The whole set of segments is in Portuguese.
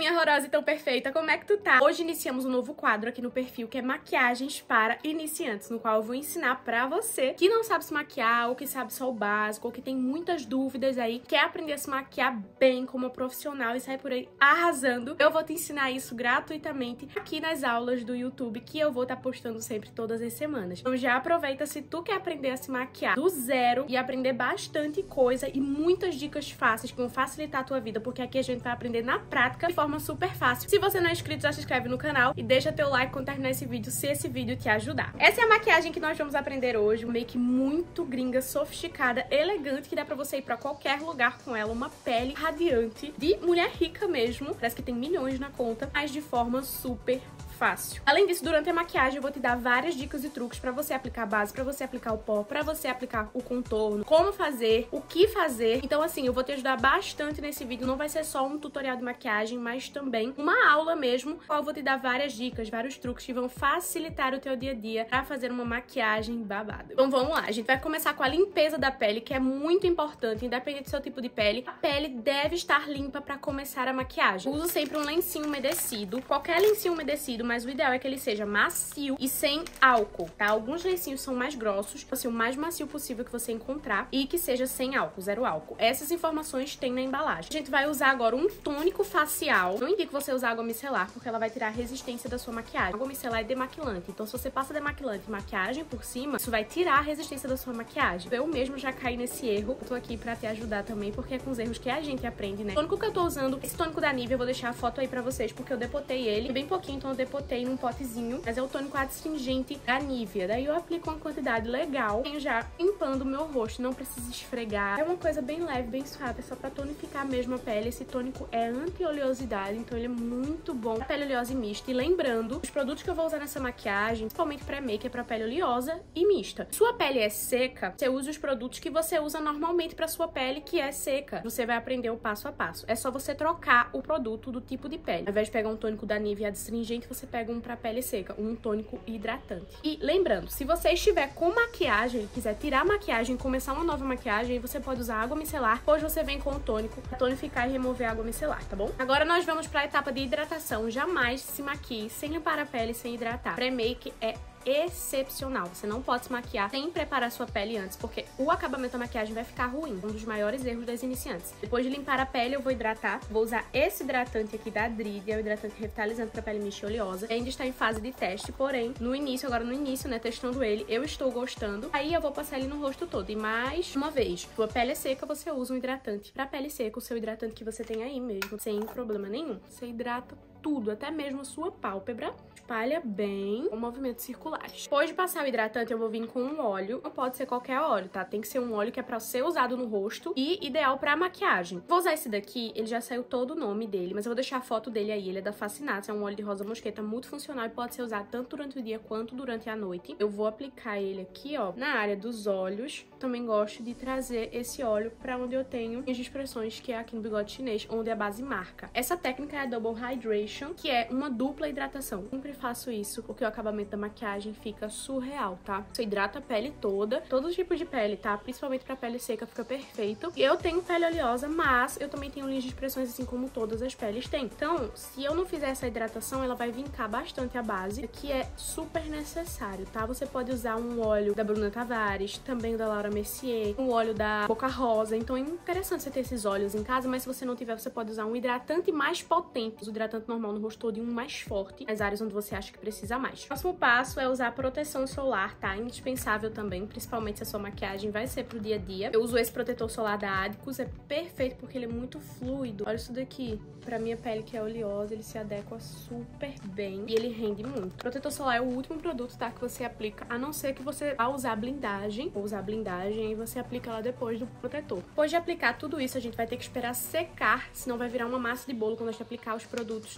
minha horrorosa e tão perfeita, como é que tu tá? Hoje iniciamos um novo quadro aqui no perfil, que é maquiagens para iniciantes, no qual eu vou ensinar pra você que não sabe se maquiar, ou que sabe só o básico, ou que tem muitas dúvidas aí, quer aprender a se maquiar bem como profissional e sair por aí arrasando. Eu vou te ensinar isso gratuitamente aqui nas aulas do YouTube, que eu vou estar postando sempre todas as semanas. Então já aproveita, se tu quer aprender a se maquiar do zero e aprender bastante coisa e muitas dicas fáceis que vão facilitar a tua vida, porque aqui a gente vai aprender na prática de forma super fácil. Se você não é inscrito, já se inscreve no canal e deixa teu like quando terminar esse vídeo, se esse vídeo te ajudar. Essa é a maquiagem que nós vamos aprender hoje, um make muito gringa, sofisticada, elegante, que dá pra você ir pra qualquer lugar com ela, uma pele radiante, de mulher rica mesmo, parece que tem milhões na conta, mas de forma super fácil. Além disso, durante a maquiagem eu vou te dar várias dicas e truques pra você aplicar a base, pra você aplicar o pó, pra você aplicar o contorno, como fazer, o que fazer. Então assim, eu vou te ajudar bastante nesse vídeo, não vai ser só um tutorial de maquiagem, mas também uma aula mesmo, qual eu vou te dar várias dicas, vários truques que vão facilitar o teu dia a dia pra fazer uma maquiagem babada. Então vamos lá, a gente vai começar com a limpeza da pele, que é muito importante, independente do seu tipo de pele. A pele deve estar limpa pra começar a maquiagem. Eu uso sempre um lencinho umedecido, qualquer lencinho umedecido, mas o ideal é que ele seja macio e sem álcool, tá? Alguns lencinhos são mais grossos, assim, o mais macio possível que você encontrar, e que seja sem álcool, zero álcool. Essas informações tem na embalagem. A gente vai usar agora um tônico facial. Não indico você usar água micelar, porque ela vai tirar a resistência da sua maquiagem. A água micelar é demaquilante, então se você passa demaquilante e maquiagem por cima, isso vai tirar a resistência da sua maquiagem. Eu mesmo já caí nesse erro, eu tô aqui pra te ajudar também, porque é com os erros que a gente aprende, né? O tônico que eu tô usando, esse tônico da Nivea, eu vou deixar a foto aí pra vocês, porque eu depotei ele, bem pouquinho, então eu depotei num potezinho, mas é o tônico adstringente da Nivea. Daí eu aplico uma quantidade legal, tenho já limpando o meu rosto, não precisa esfregar. É uma coisa bem leve, bem suave, é só pra tonificar mesmo a pele. Esse tônico é anti-oleosidade, então ele é muito bom pra pele oleosa e mista. E lembrando, os produtos que eu vou usar nessa maquiagem, principalmente pré-make, é pra pele oleosa e mista. Sua pele é seca, você usa os produtos que você usa normalmente pra sua pele, que é seca. Você vai aprender o passo a passo. É só você trocar o produto do tipo de pele. Ao invés de pegar um tônico da Nivea adstringente, você pega um pra pele seca, um tônico hidratante. E lembrando, se você estiver com maquiagem e quiser tirar a maquiagem e começar uma nova maquiagem, você pode usar água micelar, hoje você vem com o tônico pra tonificar e remover a água micelar, tá bom? Agora nós vamos pra etapa de hidratação. Jamais se maquie sem limpar a pele, sem hidratar. Pré-make é excepcional. Você não pode se maquiar sem preparar sua pele antes, porque o acabamento da maquiagem vai ficar ruim. Um dos maiores erros das iniciantes. Depois de limpar a pele, eu vou hidratar. Vou usar esse hidratante aqui da Dridi, é o hidratante revitalizante para pele mista e oleosa. Ainda está em fase de teste, porém, agora no início, né, testando ele, eu estou gostando. Aí eu vou passar ele no rosto todo. E mais uma vez, sua pele é seca, você usa um hidratante para pele seca, o seu hidratante que você tem aí mesmo, sem problema nenhum. Você hidrata tudo, até mesmo a sua pálpebra. Espalha bem com movimentos circulares. Depois de passar o hidratante, eu vou vir com um óleo. Não pode ser qualquer óleo, tá? Tem que ser um óleo que é pra ser usado no rosto e ideal pra maquiagem. Vou usar esse daqui, ele já saiu todo o nome dele, mas eu vou deixar a foto dele aí. Ele é da Fascinato, é um óleo de rosa mosqueta multifuncional e pode ser usado tanto durante o dia quanto durante a noite. Eu vou aplicar ele aqui, ó, na área dos olhos. Também gosto de trazer esse óleo pra onde eu tenho as expressões, que é aqui no bigode chinês, onde a base marca. Essa técnica é a Double Hydration, que é uma dupla hidratação. Sempre faço isso porque o acabamento da maquiagem fica surreal, tá? Você hidrata a pele toda, todos os tipos de pele, tá? Principalmente pra pele seca fica perfeito. E eu tenho pele oleosa, mas eu também tenho linhas de expressões assim como todas as peles têm. Então, se eu não fizer essa hidratação, ela vai vincar bastante a base, que é super necessário, tá? Você pode usar um óleo da Bruna Tavares, também o da Laura Mercier, um óleo da Boca Rosa. Então é interessante você ter esses óleos em casa, mas se você não tiver, você pode usar um hidratante mais potente. O hidratante normal no rosto todo e um mais forte nas áreas onde você acha que precisa mais. O próximo passo é usar proteção solar, tá? Indispensável também, principalmente se a sua maquiagem vai ser pro dia a dia. Eu uso esse protetor solar da Adicus, é perfeito porque ele é muito fluido. Olha isso daqui. Pra minha pele que é oleosa, ele se adequa super bem e ele rende muito. O protetor solar é o último produto, tá? Que você aplica, a não ser que você vá usar blindagem, ou usar blindagem, e você aplica lá depois do protetor. Depois de aplicar tudo isso, a gente vai ter que esperar secar, senão vai virar uma massa de bolo quando a gente aplicar os produtos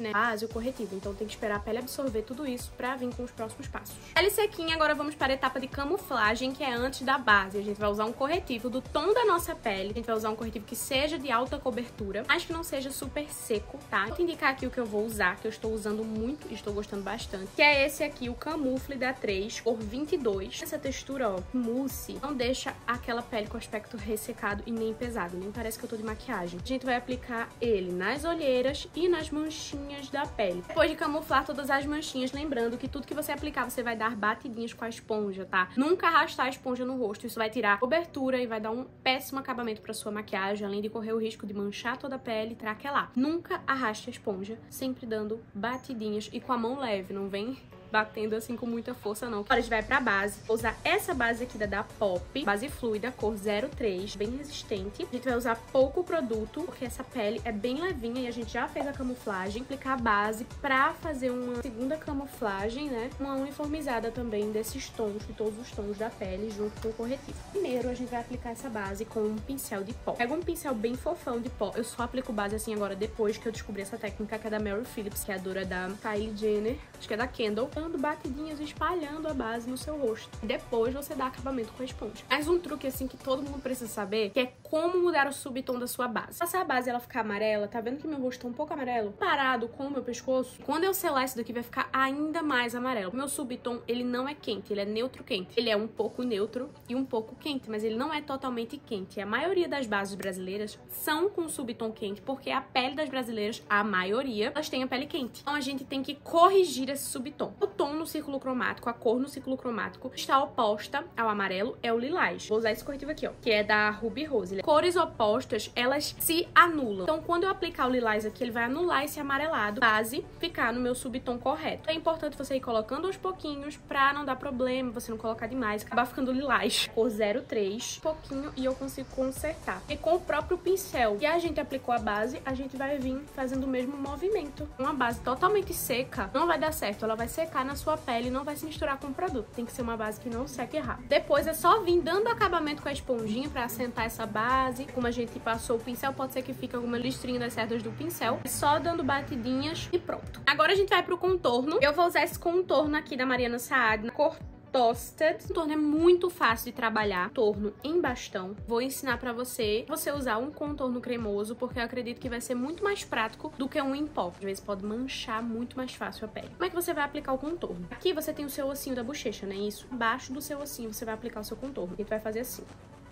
né, a base e o corretivo. Então tem que esperar a pele absorver tudo isso pra vir com os próximos passos. Pele sequinha, agora vamos para a etapa de camuflagem, que é antes da base. A gente vai usar um corretivo do tom da nossa pele. A gente vai usar um corretivo que seja de alta cobertura, mas que não seja super seco, tá? Vou te indicar aqui o que eu vou usar, que eu estou usando muito e estou gostando bastante, que é esse aqui, o Camoufle da 3, cor 22. Essa textura, ó, mousse, não deixa aquela pele com aspecto ressecado e nem pesado, nem parece que eu tô de maquiagem. A gente vai aplicar ele nas olheiras e nas manchinhas da pele. Depois de camuflar todas as manchinhas, lembrando que tudo que você aplicar, você vai dar batidinhas com a esponja, tá? Nunca arrastar a esponja no rosto, isso vai tirar cobertura e vai dar um péssimo acabamento pra sua maquiagem, além de correr o risco de manchar toda a pele e traquelar. Nunca arraste a esponja, sempre dando batidinhas e com a mão leve, não vem batendo assim com muita força, não. Agora a gente vai pra base. Vou usar essa base aqui da Pop, base fluida, cor 03, bem resistente. A gente vai usar pouco produto, porque essa pele é bem levinha e a gente já fez a camuflagem. Aplicar a base pra fazer uma segunda camuflagem, né? Uma uniformizada também desses tons, de todos os tons da pele, junto com o corretivo. Primeiro, a gente vai aplicar essa base com um pincel de pó. Pega um pincel bem fofão de pó. Eu só aplico base assim agora, depois que eu descobri essa técnica, que é da Mary Phillips, que é a dura da Kylie Jenner, acho que é da Kendall, dando batidinhas, espalhando a base no seu rosto. Depois você dá acabamento com a esponja. Mais um truque assim que todo mundo precisa saber, que é como mudar o subtom da sua base. Se a base ela ficar amarela, tá vendo que meu rosto tá um pouco amarelo? Parado com o meu pescoço, quando eu selar isso daqui vai ficar ainda mais amarelo. O meu subtom, ele não é quente, ele é neutro quente. Ele é um pouco neutro e um pouco quente, mas ele não é totalmente quente. E a maioria das bases brasileiras são com subtom quente, porque a pele das brasileiras, a maioria, elas têm a pele quente. Então a gente tem que corrigir esse subtom. O tom no círculo cromático, a cor no círculo cromático está oposta ao amarelo, é o lilás. Vou usar esse corretivo aqui, ó, que é da Ruby Rose. Cores opostas, elas se anulam. Então, quando eu aplicar o lilás aqui, ele vai anular esse amarelado, base ficar no meu subtom correto. É importante você ir colocando aos pouquinhos pra não dar problema, você não colocar demais, acabar ficando lilás. Cor 03, pouquinho, e eu consigo consertar. E com o próprio pincel que a gente aplicou a base, a gente vai vir fazendo o mesmo movimento. Uma base totalmente seca não vai dar certo, ela vai secar na sua pele e não vai se misturar com o produto. Tem que ser uma base que não seque rápido. Depois é só vir dando acabamento com a esponjinha pra assentar essa base. Como a gente passou o pincel, pode ser que fique alguma listrinha das cerdas do pincel. É só dando batidinhas e pronto. Agora a gente vai pro contorno. Eu vou usar esse contorno aqui da Mariana Saad na cor Toasted. O contorno é muito fácil de trabalhar. Contorno em bastão. Vou ensinar pra você usar um contorno cremoso, porque eu acredito que vai ser muito mais prático do que um em pó. Às vezes pode manchar muito mais fácil a pele. Como é que você vai aplicar o contorno? Aqui você tem o seu ossinho da bochecha, né? Isso. Abaixo do seu ossinho você vai aplicar o seu contorno. A gente vai fazer assim.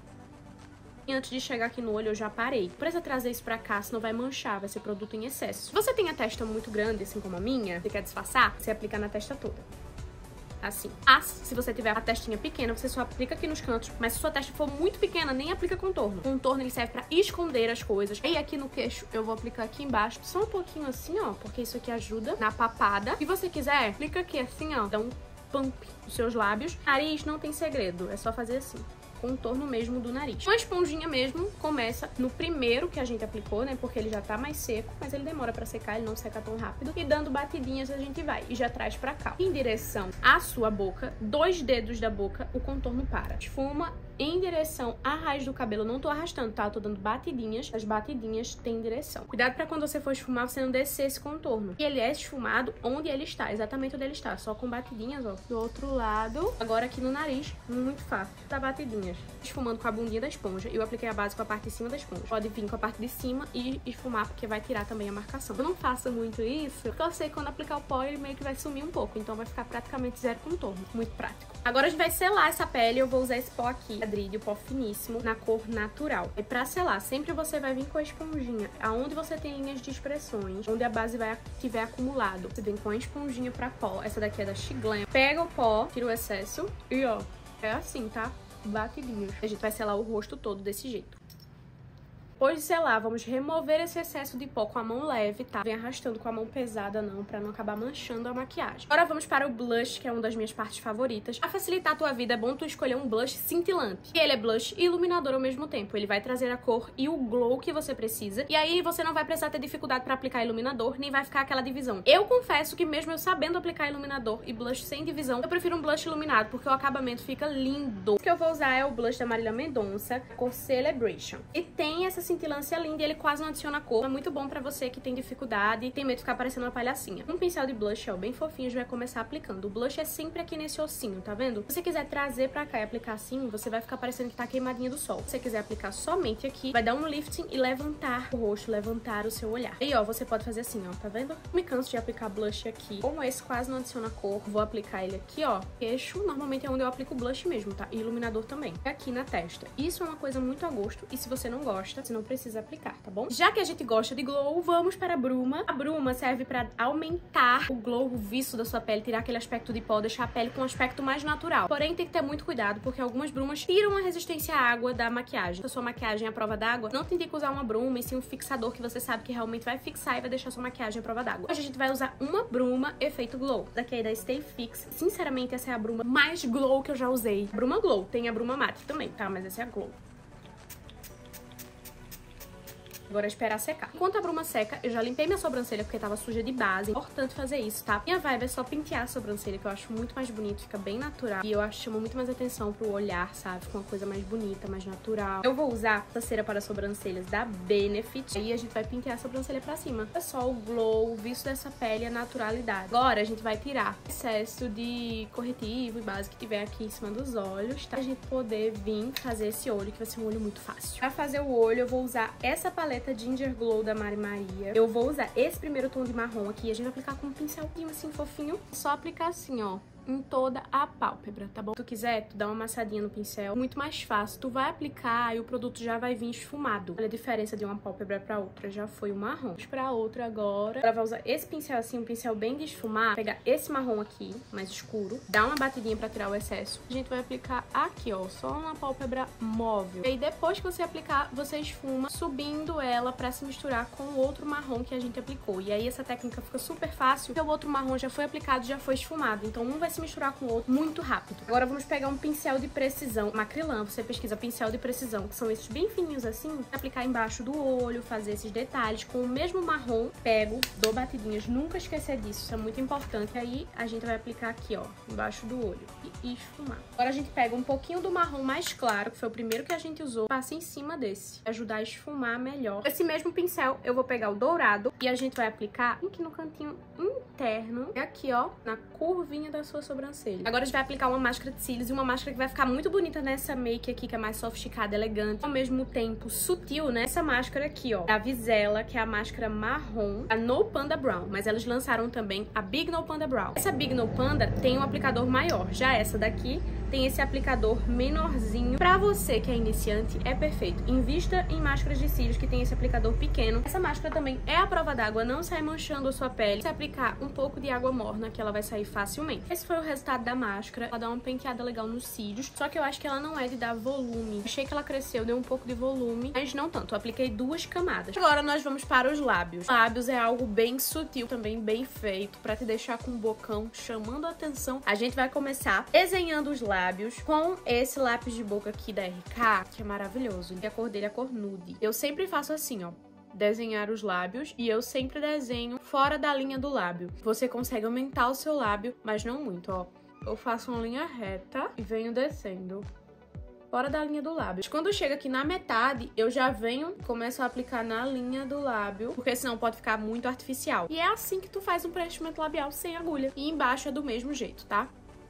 E antes de chegar aqui no olho, eu já parei. Precisa trazer isso pra cá, senão vai manchar, vai ser produto em excesso. Se você tem a testa muito grande, assim como a minha, você quer disfarçar, você aplica na testa toda. Assim. Se você tiver a testinha pequena, você só aplica aqui nos cantos. Mas se sua testa for muito pequena, nem aplica contorno. Contorno, ele serve pra esconder as coisas. E aqui no queixo, eu vou aplicar aqui embaixo, só um pouquinho assim, ó, porque isso aqui ajuda na papada. Se você quiser, aplica aqui assim, ó, dá um pump nos seus lábios. Nariz não tem segredo, é só fazer assim. Contorno mesmo do nariz. Uma esponjinha mesmo começa no primeiro que a gente aplicou, né? Porque ele já tá mais seco, mas ele demora pra secar, ele não seca tão rápido. E dando batidinhas a gente vai e já traz pra cá. Em direção à sua boca, 2 dedos da boca, o contorno para. Esfuma em direção à raiz do cabelo. Eu não tô arrastando, tá? Eu tô dando batidinhas. As batidinhas têm direção. Cuidado pra quando você for esfumar, você não descer esse contorno. E ele é esfumado onde ele está, exatamente onde ele está. Só com batidinhas, ó. Do outro lado. Agora aqui no nariz, muito fácil. Tá batidinhas. Esfumando com a bundinha da esponja. Eu apliquei a base com a parte de cima da esponja. Pode vir com a parte de cima e esfumar, porque vai tirar também a marcação. Eu não faço muito isso, porque eu sei que quando aplicar o pó, ele meio que vai sumir um pouco. Então vai ficar praticamente zero contorno. Muito prático. Agora a gente vai selar essa pele. Eu vou usar esse pó aqui, ladrilho, pó finíssimo, na cor natural. E pra selar, sempre você vai vir com a esponjinha. Aonde você tem linhas de expressões, onde a base vai tiver acumulado, você vem com a esponjinha pra pó. Essa daqui é da Chiglam. Pega o pó, tira o excesso e ó, é assim, tá? Batidinhos. A gente vai selar o rosto todo desse jeito. Depois de selar, vamos remover esse excesso de pó com a mão leve, tá? Vem arrastando com a mão pesada não, pra não acabar manchando a maquiagem. Agora vamos para o blush, que é uma das minhas partes favoritas. Pra facilitar a tua vida, é bom tu escolher um blush cintilante. E ele é blush e iluminador ao mesmo tempo. Ele vai trazer a cor e o glow que você precisa. E aí você não vai precisar ter dificuldade pra aplicar iluminador, nem vai ficar aquela divisão. Eu confesso que mesmo eu sabendo aplicar iluminador e blush sem divisão, eu prefiro um blush iluminado, porque o acabamento fica lindo. O que eu vou usar é o blush da Marília Mendonça, cor Celebration. E tem essa cintilância linda e ele quase não adiciona cor. É muito bom pra você que tem dificuldade e tem medo de ficar parecendo uma palhacinha. Um pincel de blush, ó, bem fofinho, a gente vai começar aplicando. O blush é sempre aqui nesse ossinho, tá vendo? Se você quiser trazer pra cá e aplicar assim, você vai ficar parecendo que tá queimadinha do sol. Se você quiser aplicar somente aqui, vai dar um lifting e levantar o rosto, levantar o seu olhar. E ó, você pode fazer assim, ó, tá vendo? Não me canso de aplicar blush aqui. Como esse quase não adiciona cor, vou aplicar ele aqui, ó. Queixo, normalmente é onde eu aplico blush mesmo, tá? E iluminador também. Aqui na testa. Isso é uma coisa muito a gosto e se você não gosta, você não precisa aplicar, tá bom? Já que a gente gosta de glow, vamos para a bruma. A bruma serve pra aumentar o glow, o viço da sua pele, tirar aquele aspecto de pó, deixar a pele com um aspecto mais natural. Porém, tem que ter muito cuidado, porque algumas brumas tiram a resistência à água da maquiagem. Se a sua maquiagem é à prova d'água, não tente usar uma bruma, e sim um fixador que você sabe que realmente vai fixar e vai deixar a sua maquiagem à prova d'água. Hoje a gente vai usar uma bruma efeito glow. Daqui aí da Stay Fix. Sinceramente, essa é a bruma mais glow que eu já usei. Bruma glow. Tem a bruma mate também, tá? Mas essa é a glow. Agora é esperar secar. Enquanto a bruma seca, eu já limpei minha sobrancelha porque tava suja de base. Importante fazer isso, tá? Minha vibe é só pentear a sobrancelha, que eu acho muito mais bonito, fica bem natural. E eu acho que chama muito mais atenção pro olhar, sabe? Fica uma coisa mais bonita, mais natural. Eu vou usar essa cera para sobrancelhas da Benefit. Aí a gente vai pentear a sobrancelha pra cima. É só o glow, o viço dessa pele, a naturalidade. Agora a gente vai tirar o excesso de corretivo e base que tiver aqui em cima dos olhos, tá? Pra gente poder vir fazer esse olho, que vai ser um olho muito fácil. Pra fazer o olho, eu vou usar essa paleta Ginger Glow da Mari Maria. Eu vou usar esse primeiro tom de marrom aqui. A gente vai aplicar com um pincelzinho assim fofinho. Só aplicar assim, ó, em toda a pálpebra, tá bom? Se tu quiser, tu dá uma amassadinha no pincel. Muito mais fácil. Tu vai aplicar e o produto já vai vir esfumado. Olha a diferença de uma pálpebra pra outra. Já foi o marrom. Vamos pra outra agora. Ela vai usar esse pincel assim, um pincel bem de esfumar. Pegar esse marrom aqui, mais escuro. Dar uma batidinha pra tirar o excesso. A gente vai aplicar aqui, ó, só na pálpebra móvel. E aí depois que você aplicar, você esfuma, subindo ela pra se misturar com o outro marrom que a gente aplicou. E aí essa técnica fica super fácil, porque o outro marrom já foi aplicado, já foi esfumado. Então um vai se misturar com o outro muito rápido. Agora vamos pegar um pincel de precisão, Macrylan. Você pesquisa pincel de precisão, que são esses bem fininhos assim, aplicar embaixo do olho, fazer esses detalhes com o mesmo marrom. Pego, dou batidinhas, nunca esquecer disso, isso é muito importante. Aí a gente vai aplicar aqui, ó, embaixo do olho e esfumar. Agora a gente pega um pouquinho do marrom mais claro, que foi o primeiro que a gente usou, passa em cima desse, ajudar a esfumar melhor. Esse mesmo pincel eu vou pegar o dourado e a gente vai aplicar aqui no cantinho interno, e aqui, ó, na curvinha da sua sobrancelha. Agora a gente vai aplicar uma máscara de cílios e uma máscara que vai ficar muito bonita nessa make aqui, que é mais sofisticada, elegante, ao mesmo tempo sutil, né? Essa máscara aqui, ó, da Vizela, que é a máscara marrom, a No Panda Brown, mas elas lançaram também a Big No Panda Brown. Essa Big No Panda tem um aplicador maior, já essa daqui tem esse aplicador menorzinho. Pra você que é iniciante, é perfeito. Invista em máscaras de cílios que tem esse aplicador pequeno. Essa máscara também é à prova d'água, não sai manchando a sua pele. Se aplicar um pouco de água morna, que ela vai sair facilmente. Esse foi o resultado da máscara. Ela dá uma penteada legal nos cílios, só que eu acho que ela não é de dar volume. Achei que ela cresceu, deu um pouco de volume, mas não tanto. Eu apliquei 2 camadas. Agora nós vamos para os lábios. Lábios é algo bem sutil, também bem feito, pra te deixar com um bocão chamando a atenção. A gente vai começar desenhando os lábios com esse lápis de boca aqui da RK, que é maravilhoso. E a cor dele é a cor nude. Eu sempre faço assim, ó, desenhar os lábios, e eu sempre desenho fora da linha do lábio. Você consegue aumentar o seu lábio, mas não muito, ó. Eu faço uma linha reta e venho descendo fora da linha do lábio. Quando chega aqui na metade, eu já venho e começo a aplicar na linha do lábio, porque senão pode ficar muito artificial. E é assim que tu faz um preenchimento labial sem agulha. E embaixo é do mesmo jeito, tá?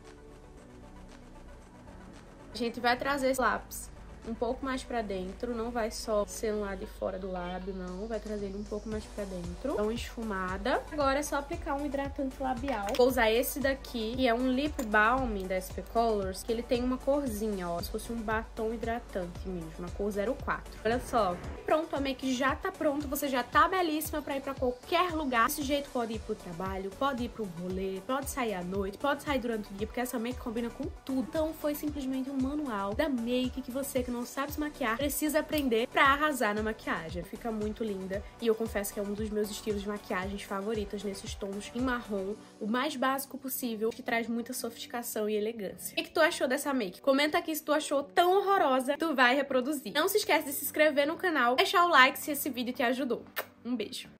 A gente vai trazer esse lápis um pouco mais pra dentro, não vai só ser um lado de fora do lábio, não. Vai trazer ele um pouco mais pra dentro. Dá uma esfumada. Agora é só aplicar um hidratante labial. Vou usar esse daqui, que é um Lip Balm da SP Colors, que ele tem uma corzinha, ó, se fosse um batom hidratante mesmo, a cor 04. Olha só. Pronto, a make já tá pronta, você já tá belíssima pra ir pra qualquer lugar. Desse jeito pode ir pro trabalho, pode ir pro rolê, pode sair à noite, pode sair durante o dia, porque essa make combina com tudo. Então foi simplesmente um manual da make que você que não sabe se maquiar precisa aprender pra arrasar na maquiagem. Fica muito linda e eu confesso que é um dos meus estilos de maquiagens favoritos, nesses tons em marrom, o mais básico possível, que traz muita sofisticação e elegância. O que tu achou dessa make? Comenta aqui se tu achou tão horrorosa, tu vai reproduzir. Não se esquece de se inscrever no canal, deixar o like se esse vídeo te ajudou. Um beijo!